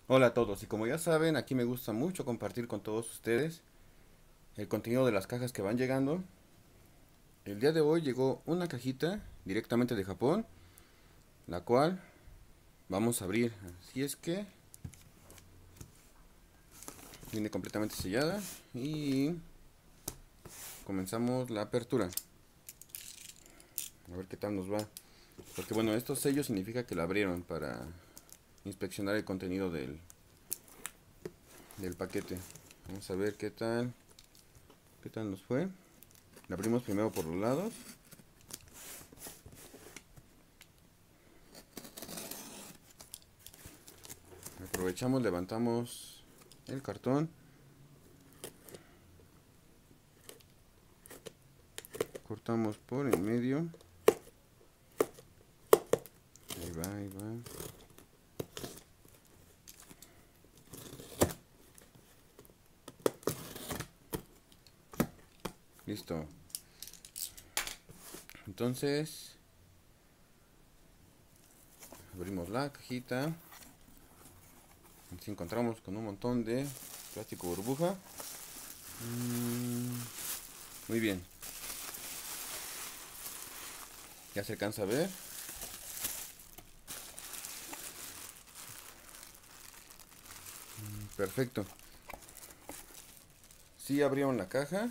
Hola a todos, y como ya saben, aquí me gusta mucho compartir con todos ustedes el contenido de las cajas que van llegando. El día de hoy llegó una cajita directamente de Japón, la cual vamos a abrir. Así es que viene completamente sellada y comenzamos la apertura. A ver qué tal nos va. Porque bueno, estos sellos significa que la abrieron para inspeccionar el contenido del paquete. Vamos a ver qué tal nos fue. La abrimos primero por los lados. Aprovechamos, levantamos el cartón, cortamos por el medio. Ahí va, ahí va. Listo. Entonces, abrimos la cajita. Nos encontramos con un montón de plástico burbuja. Muy bien. Ya se alcanza a ver. Perfecto. Sí abrieron la caja,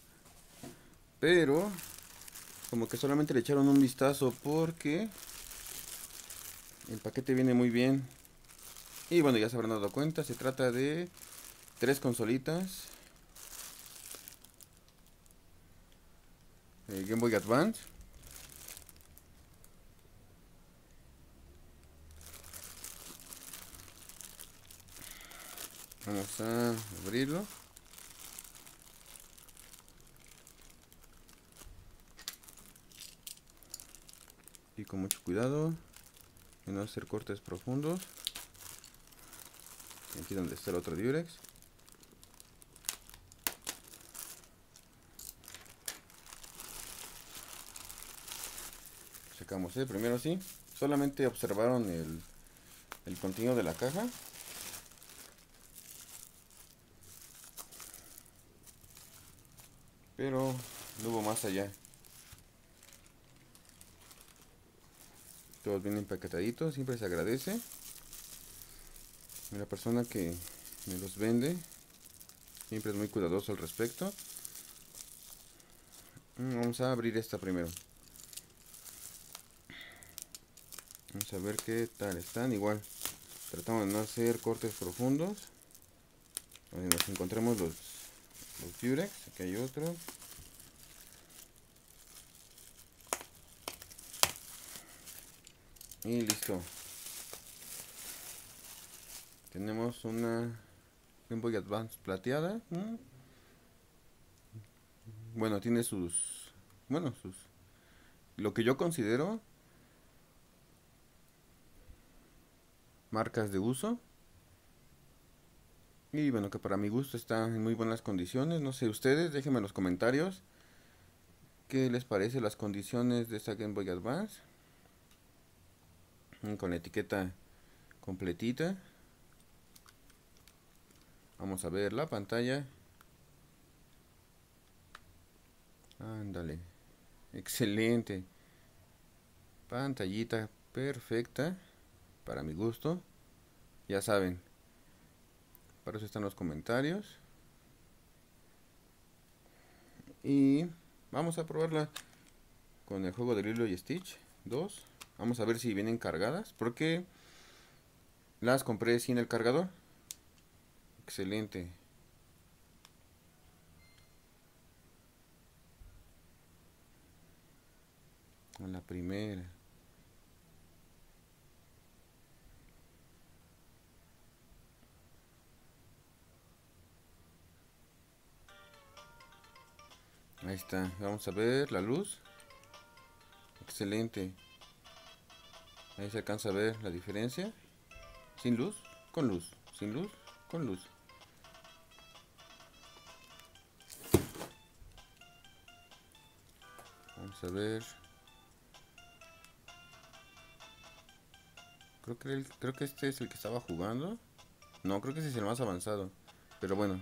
pero como que solamente le echaron un vistazo porque el paquete viene muy bien. Y bueno, ya se habrán dado cuenta, se trata de tres consolitas Game Boy Advance. Vamos a abrirlo. Y con mucho cuidado de no hacer cortes profundos. Aquí donde está el otro Durex. Sacamos el primero así. Solamente observaron el contenido de la caja. Pero no hubo más allá. Todos bien empaquetaditos. Siempre se agradece. La persona que me los vende siempre es muy cuidadoso al respecto. Vamos a abrir esta primero. Vamos a ver qué tal están. Igual tratamos de no hacer cortes profundos. Donde nos encontremos los Durex. Aquí hay otro. Y listo. Tenemos una Game Boy Advance plateada. Bueno, tiene sus... Bueno, sus... Lo que yo considero marcas de uso. Y bueno, que para mi gusto está en muy buenas condiciones. No sé ustedes, déjenme en los comentarios qué les parece las condiciones de esta Game Boy Advance. Con la etiqueta completita. Vamos a ver la pantalla. Ándale. Excelente. Pantallita perfecta. Para mi gusto. Ya saben. Para eso están los comentarios. Y vamos a probarla con el juego de Lilo y Stitch 2. Vamos a ver si vienen cargadas. Porque las compré sin el cargador. Excelente. A la primera. Ahí está. Vamos a ver la luz. Excelente. Ahí se alcanza a ver la diferencia. Sin luz, con luz. Sin luz, con luz. Vamos a ver. Creo que este es el que estaba jugando. No, creo que ese es el más avanzado. Pero bueno.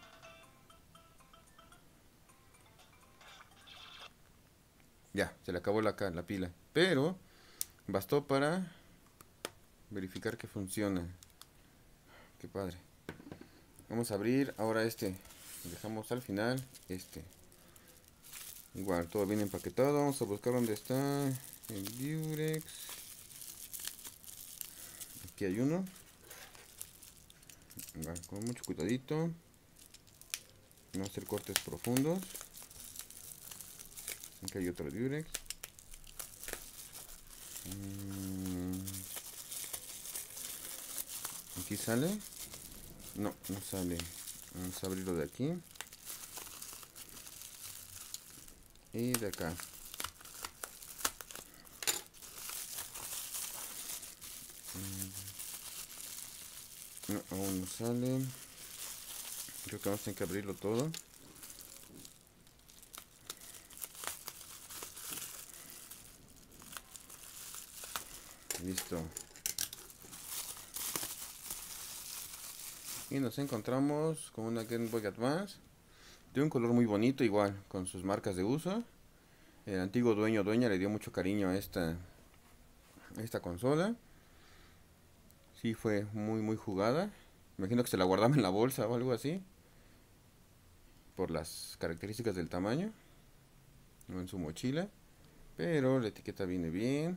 Ya, se le acabó la pila. Pero bastó para verificar que funciona. Qué padre. Vamos a abrir ahora este. Dejamos al final este. Igual, todo bien empaquetado. Vamos a buscar dónde está el Durex. Aquí hay uno. Igual, con mucho cuidadito. No hacer cortes profundos. Aquí hay otro Durex. Aquí sale. No, no sale. Vamos a abrirlo de aquí. Y de acá. No, aún no sale. Creo que vamos a tener que abrirlo todo. Listo. Y nos encontramos con una Game Boy Advance. De un color muy bonito, igual, con sus marcas de uso. El antiguo dueño o dueña le dio mucho cariño a esta consola. Sí, fue muy jugada. Imagino que se la guardaba en la bolsa o algo así. Por las características del tamaño. O en su mochila. Pero la etiqueta viene bien.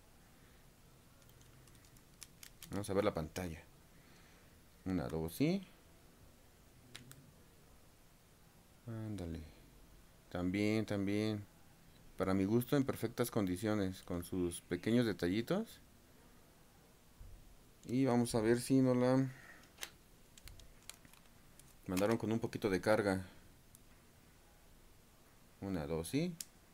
Vamos a ver la pantalla. Una, dos, sí. Ándale. También. Para mi gusto en perfectas condiciones. Con sus pequeños detallitos. Y vamos a ver si no la mandaron con un poquito de carga. Una, dos, sí.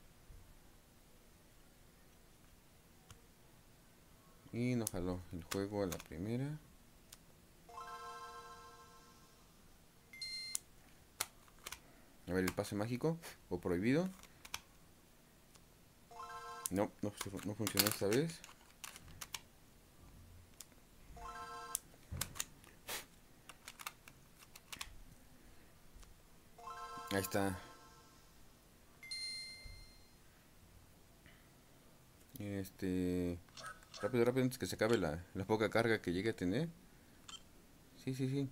Y no jaló el juego a la primera. A ver el pase mágico o prohibido. No funcionó esta vez. Ahí está. Rápido antes que se acabe la poca carga que llegue a tener. Sí.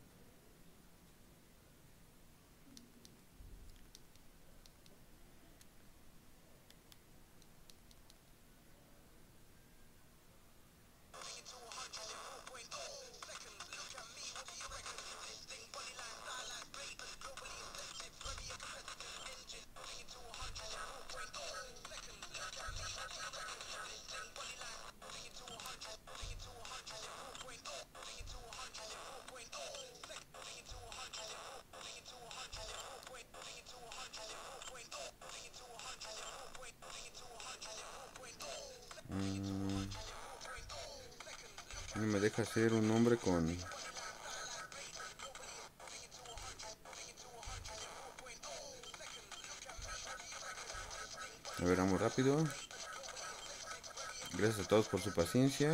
No me deja hacer un nombre con... A ver, vamos rápido. Gracias a todos por su paciencia.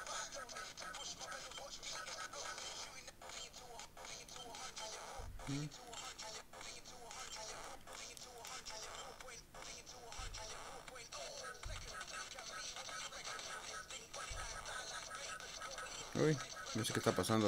Uy, no sé qué está pasando.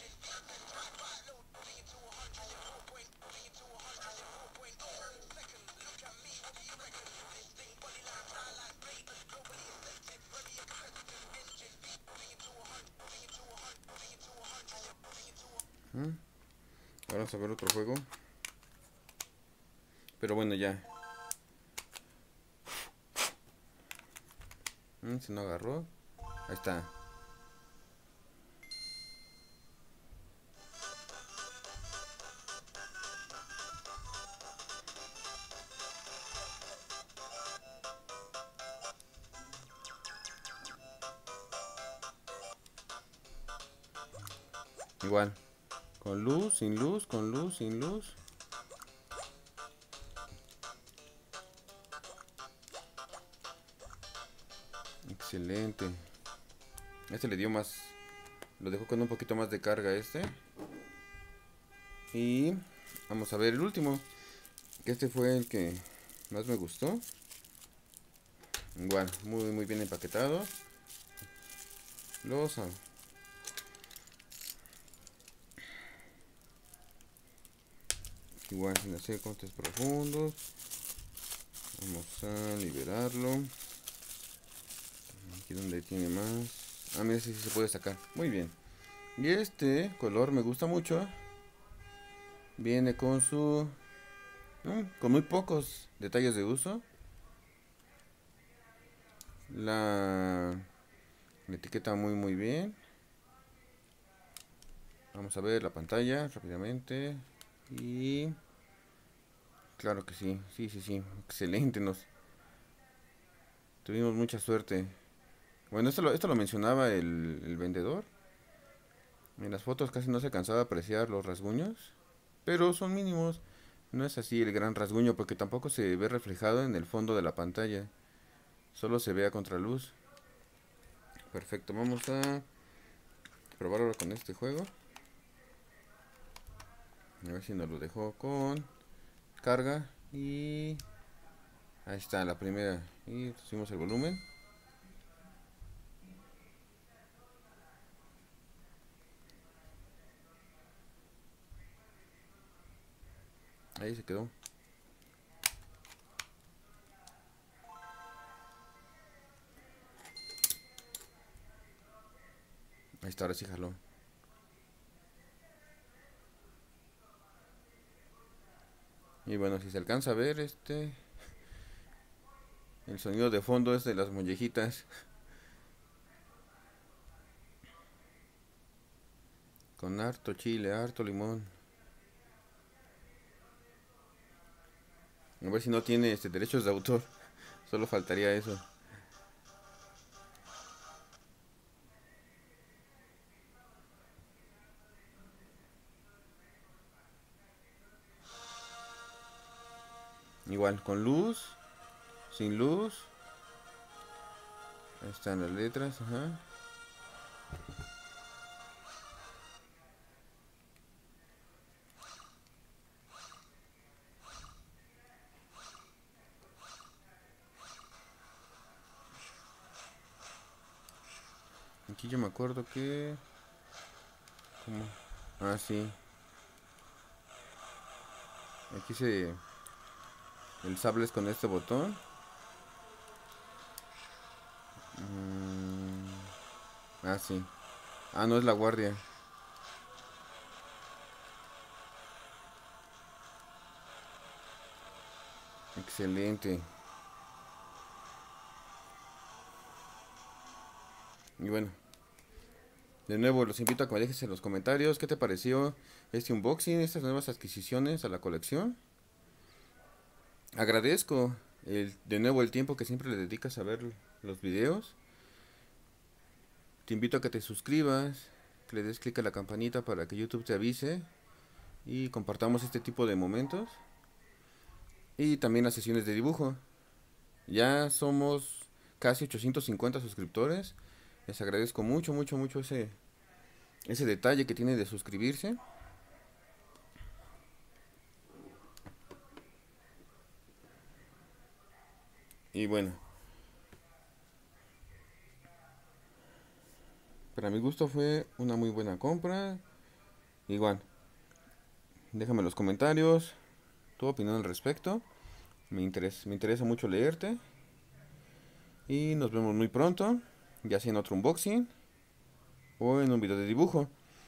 Ahora vamos a ver otro juego. Pero bueno, ya. Se no agarró. Ahí está. Igual. Con luz, sin luz, con luz, sin luz. Excelente. Este le dio más Lo dejo con un poquito más de carga este. Y vamos a ver el último. Este fue el que más me gustó. Igual, muy bien empaquetado. Los igual sin hacer cortes profundos. Vamos a liberarlo. Aquí donde tiene más. Ah, mira, si se puede sacar. Muy bien. Y este color me gusta mucho. Viene con su... con muy pocos detalles de uso. La etiqueta muy bien. Vamos a ver la pantalla rápidamente. Y... claro que sí. Sí. Excelente. Tuvimos mucha suerte. Bueno, esto lo mencionaba el vendedor. En las fotos casi no se cansaba de apreciar los rasguños. Pero son mínimos. No es así el gran rasguño porque tampoco se ve reflejado en el fondo de la pantalla. Solo se ve a contraluz. Perfecto, vamos a probarlo con este juego. A ver si nos lo dejó con carga. Y ahí está la primera. Y subimos el volumen. Ahí se quedó. Ahí está, ahora sí jaló. Y bueno, si se alcanza a ver el sonido de fondo es de las mollejitas. Con harto chile, harto limón. A ver si no tiene derechos de autor. Solo faltaría eso. Igual, con luz, sin luz. Ahí están las letras, ajá. Aquí yo me acuerdo que... ¿cómo? Ah, sí. Aquí se... el sable es con este botón. Ah, sí. Ah, no es la guardia. Excelente. Y bueno, de nuevo los invito a que me dejes en los comentarios qué te pareció este unboxing, estas nuevas adquisiciones a la colección. Agradezco de nuevo el tiempo que siempre le dedicas a ver los videos. Te invito a que te suscribas, que le des clic a la campanita para que YouTube te avise y compartamos este tipo de momentos. Y también las sesiones de dibujo. Ya somos casi 850 suscriptores. Les agradezco mucho ese detalle que tiene de suscribirse. Y bueno, para mi gusto fue una muy buena compra. Igual, déjame en los comentarios tu opinión al respecto. Me interesa mucho leerte. Y nos vemos muy pronto, ya sea en otro unboxing o en un video de dibujo.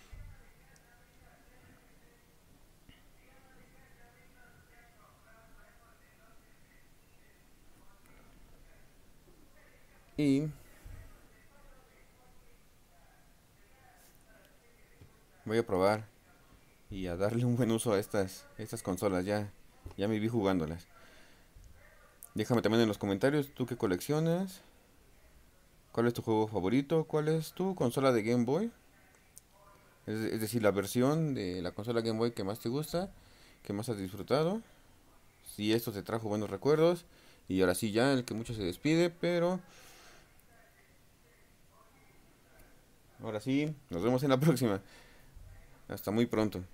Y voy a probar y a darle un buen uso a estas consolas. Ya me vi jugándolas. Déjame también en los comentarios tú qué coleccionas, cuál es tu juego favorito, cuál es tu consola de Game Boy. Es decir, la versión de la consola Game Boy que más te gusta, que más has disfrutado. Si esto te trajo buenos recuerdos. Y ahora sí ya, el que mucho se despide, pero Ahora sí, nos vemos en la próxima. Hasta muy pronto.